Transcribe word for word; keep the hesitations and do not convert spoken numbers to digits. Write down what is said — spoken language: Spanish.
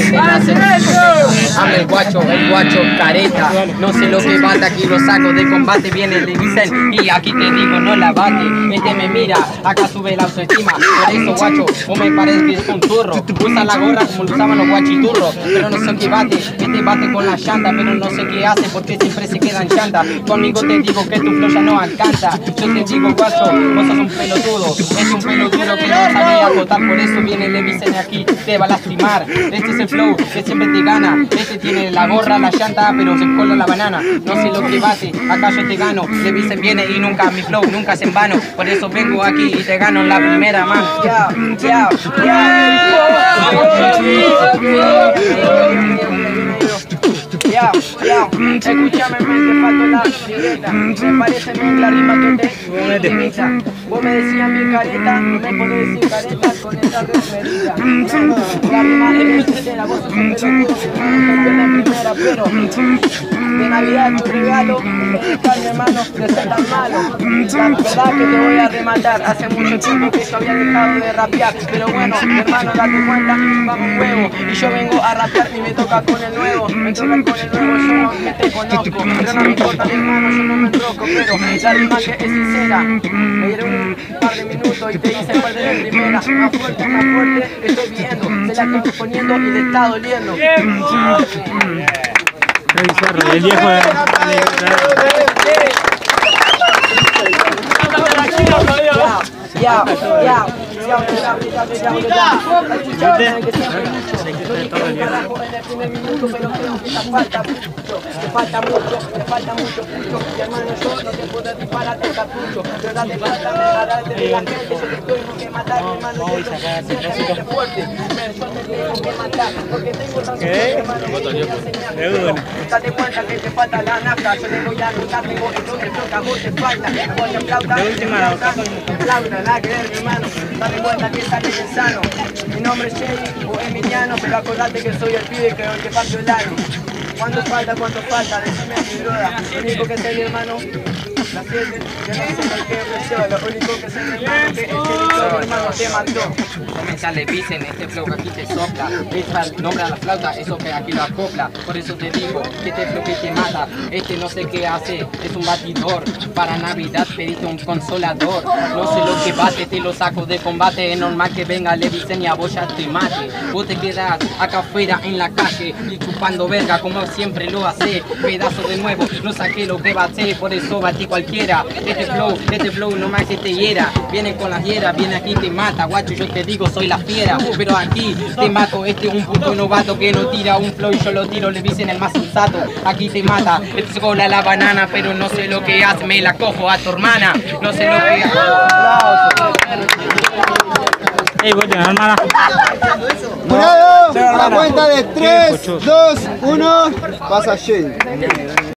Ame el guacho, el guacho careta. No sé lo que bate, aquí lo saco de combate. Viene, le dicen, y aquí te digo, no la bate. Este me mira, acá sube la autoestima. Por eso, guacho, vos me parece que es un turro. Usa la gorra como lo usaban los guachiturros. Pero no sé qué bate, este bate con la llanta. Pero no sé qué hace porque siempre se queda en llanta. Conmigo te digo que tu flow ya no alcanza. Yo te digo, guacho, vos sos un pelotudo. Es un pelotudo que no sabe acotar. Por eso viene, le dicen aquí, te va a lastimar. Este es el flow que siempre te gana. Este tiene la gorra, la llanta, pero se cola la banana. No sé lo que bate, acá yo te gano. Le dicen viene y nunca mi flow, nunca es en vano. Por eso vengo aquí y te gano en la primera mano. Yeah, yeah, yeah, yeah. Escúchame, me te faltó la libreta. Me parece bien la rima que te utiliza. Vos me decías mi careta, no me podés decir careta con esta referida. La rima es sincera, vos sos un pelotudo que no me en primera, pero de Navidad tu regalo, mi hermano, de ser tan malo. La verdad que te voy a rematar, hace mucho tiempo que yo había dejado de rapear, pero bueno, mi hermano, date cuenta, vamos huevo, y yo vengo a rapear y me toca con el nuevo, me toca con el nuevo, yo no que te conozco, pero no me importa mi hermano, yo no me enroco, pero la rima que es sincera, me dieron un par de minutos y te hice el de la primera, más fuerte, más fuerte, estoy viendo, se la estoy poniendo y le está doliendo. El viejo de... Ya, ya, ya, te falta mucho, te falta mucho, mucho. Mi hermano, yo no te puedo disparar el cartucho. Pero date falta de agarrarte de la gente. Yo te tengo que matar, mi hermano. Yo soy fuerte. Yo te tengo que matar. Porque tengo tanto que hermano. Date cuenta que te falta la nafta. Yo te voy a anotar, tengo esto que toca, vos te falta. Vos te flauta, te flauta, nada que ver, mi hermano. Date cuenta que sale de sano. Mi nombre es Jay o Emiliano, pero acordate que soy el pibe que te partió el ano. ¿Cuánto falta? ¿Cuánto falta? Decime a mi broda. Lo único que sé mi hermano, la siete, yo no sé por qué ofreció. Lo único que sé mi hermano, que este mi hermano te mandó. Comienza le dicen, este flow que aquí te sopla. Deja el nombre a la flauta, eso que aquí lo acopla. Por eso te digo, que este flow que te mata. Este no sé qué hace, es un batidor. Para Navidad pediste un consolador. No sé lo que bate, te lo saco de combate. Es normal que venga, le dicen y a vos ya te mate. Vos te quedas acá afuera en la calle y chupando verga como siempre lo hace. Pedazo de nuevo, no saqué lo que bate. Por eso batí cualquiera. Este flow, este flow nomás que te hiera. Viene con las hieras, viene aquí te mata. Guacho, yo te digo, soy la fiera. Pero aquí te mato, este es un puto novato que no tira un flow y yo lo tiro, le dicen el más sensato. Aquí te mata, este se cola la banana, pero no sé lo que hace, me la cojo a tu hermana. No sé lo que hace. Ey, voy a hermana. ¡Jurado! A la cuenta de tres, dos, uno, pasa Jay.